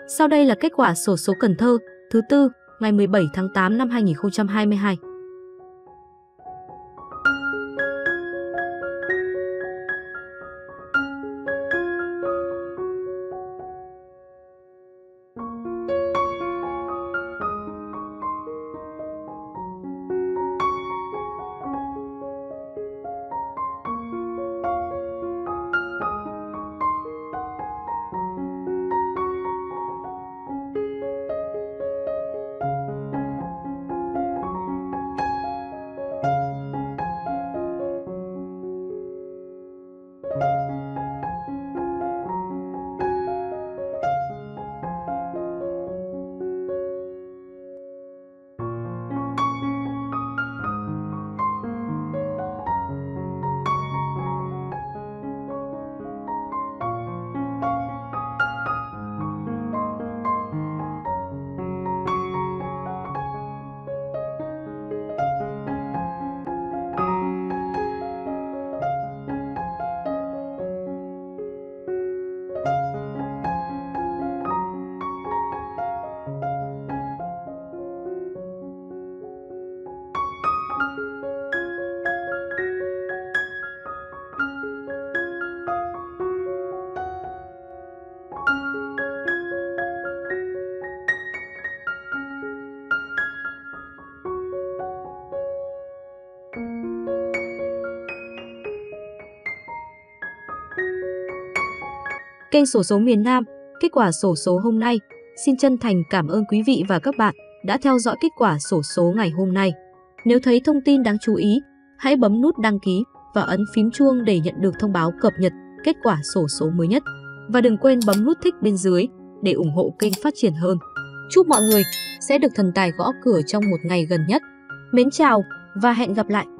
Sau đây là kết quả xổ số Cần Thơ thứ tư ngày 17 tháng 8 năm 2022. Kênh xổ số miền Nam, kết quả xổ số hôm nay. Xin chân thành cảm ơn quý vị và các bạn đã theo dõi kết quả xổ số ngày hôm nay. Nếu thấy thông tin đáng chú ý, hãy bấm nút đăng ký và ấn phím chuông để nhận được thông báo cập nhật kết quả xổ số mới nhất. Và đừng quên bấm nút thích bên dưới để ủng hộ kênh phát triển hơn. Chúc mọi người sẽ được thần tài gõ cửa trong một ngày gần nhất. Mến chào và hẹn gặp lại!